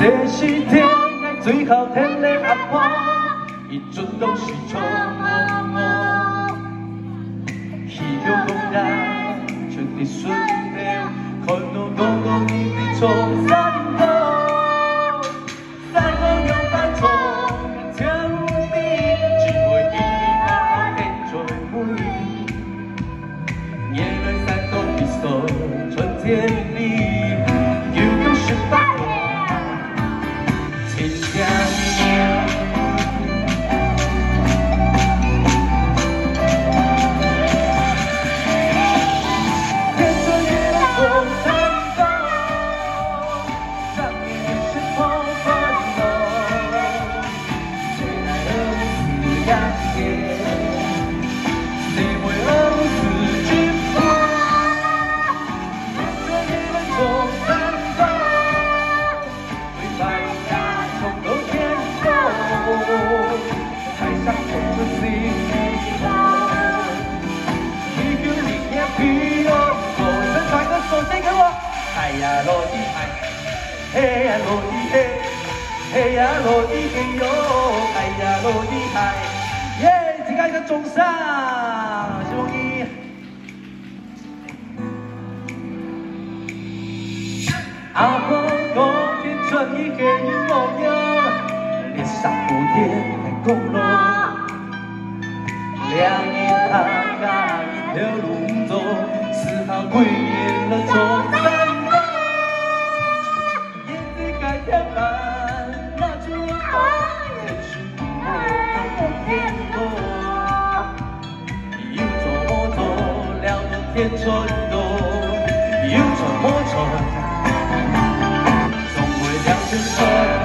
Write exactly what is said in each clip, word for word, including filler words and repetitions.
这是天爱最后天的阿婆，伊阵拢是错误。希望讲咱像伫顺流，看到公公你的从山头，在我有犯错，天地只会一我的追悔，眼泪闪动一首春天里。 哎呀，落地哎，嘿呀落地嘿，嘿呀落地嘿哟，哎呀落地哎，耶！这个一个中上，希望你。阿婆讲天春已给予模样，烈杀不天在公路，两眼他家一条路走，四行归年了中山。 天蓝，那就好。天是我天空，有错莫错，了了天春冬，有错莫错，总会两全错。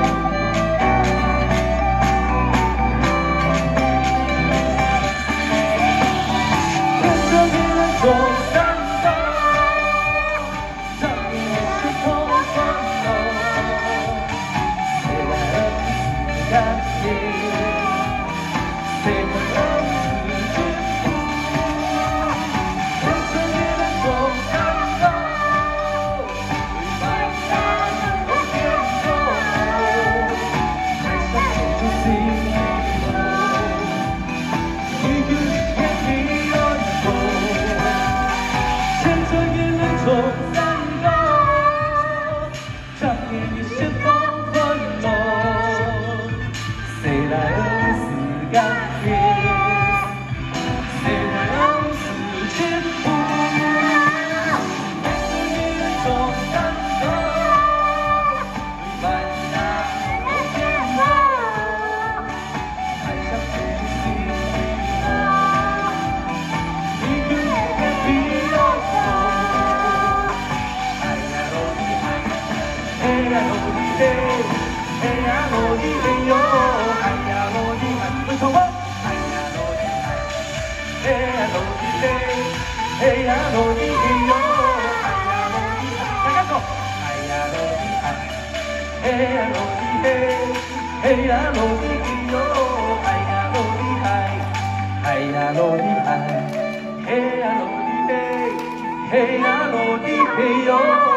嘿呀落地嘿哟，哎呀落地哎，大家说，哎呀落地哎，嘿呀落地嘿，嘿呀落地嘿哟，哎呀落地哎，哎呀落地哎，嘿呀落地嘿，嘿呀落地嘿哟。